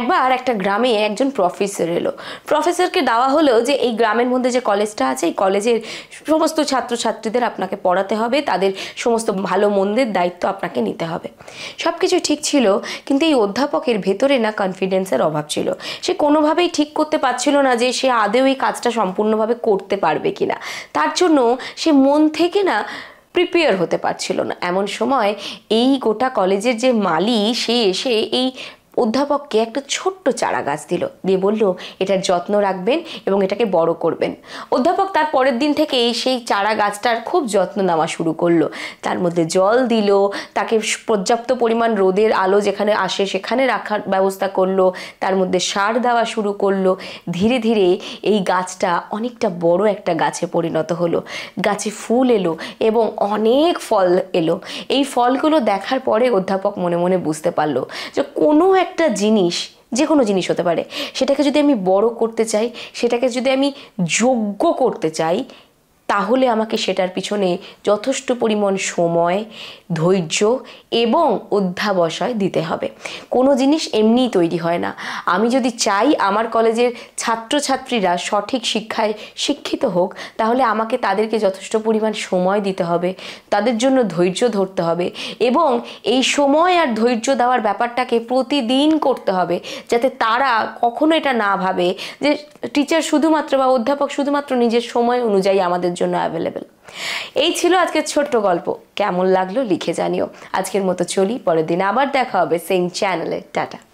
একবার একটা গ্রামে একজন প্রফেসর এলো। প্রফেসরকে দেওয়া হলো যে এই গ্রামের মধ্যে যে কলেজটা আছে এই কলেজের সমস্ত ছাত্রছাত্রীদের আপনাকে পড়াতে হবে, তাদের সমস্ত ভালো মন্দের দায়িত্ব আপনাকে নিতে হবে। সব কিছু ঠিক ছিল, কিন্তু এই অধ্যাপকের ভেতরে না কনফিডেন্সের অভাব ছিল। সে কোনোভাবেই ঠিক করতে পারছিল না যে সে আদৌ এই কাজটা সম্পূর্ণভাবে করতে পারবে কিনা। তার জন্য সে মন থেকে না প্রিপেয়ার হতে পারছিল না। এমন সময় এই গোটা কলেজের যে মালি সে এসে এই অধ্যাপককে একটা ছোট্ট চারা গাছ দিল, দিয়ে বলল এটার যত্ন রাখবেন এবং এটাকে বড় করবেন। অধ্যাপক তার পরের দিন থেকে সেই চারা গাছটার খুব যত্ন নেওয়া শুরু করলো। তার মধ্যে জল দিল, তাকে পর্যাপ্ত পরিমাণ রোদের আলো যেখানে আসে সেখানে রাখার ব্যবস্থা করলো, তার মধ্যে সার দেওয়া শুরু করলো। ধীরে ধীরে এই গাছটা অনেকটা বড় একটা গাছে পরিণত হলো। গাছে ফুল এলো এবং অনেক ফল এলো। এই ফলগুলো দেখার পরে অধ্যাপক মনে মনে বুঝতে পারলো যে কোনো একটা জিনিস, যে কোনো জিনিস হতে পারে, সেটাকে যদি আমি বড় করতে চাই, সেটাকে যদি আমি যোগ্য করতে চাই, তাহলে আমাকে সেটার পিছনে যথেষ্ট পরিমাণ সময়, ধৈর্য এবং অধ্যাবসায় দিতে হবে। কোনো জিনিস এমনিই তৈরি হয় না। আমি যদি চাই আমার কলেজের ছাত্রছাত্রীরা সঠিক শিক্ষায় শিক্ষিত হোক, তাহলে আমাকে তাদেরকে যথেষ্ট পরিমাণ সময় দিতে হবে, তাদের জন্য ধৈর্য ধরতে হবে এবং এই সময় আর ধৈর্য দেওয়ার ব্যাপারটাকে প্রতিদিন করতে হবে, যাতে তারা কখনো এটা না ভাবে যে টিচার শুধুমাত্র বা অধ্যাপক শুধুমাত্র নিজের সময় অনুযায়ী আমাদের জন্য অ্যাভেলেবেল। এই ছিল আজকের ছোট্ট গল্প। কেমন লাগলো লিখে জানিও। আজকের মতো চলি, পরের দিন আবার দেখা হবে সেম চ্যানেলে। টাটা।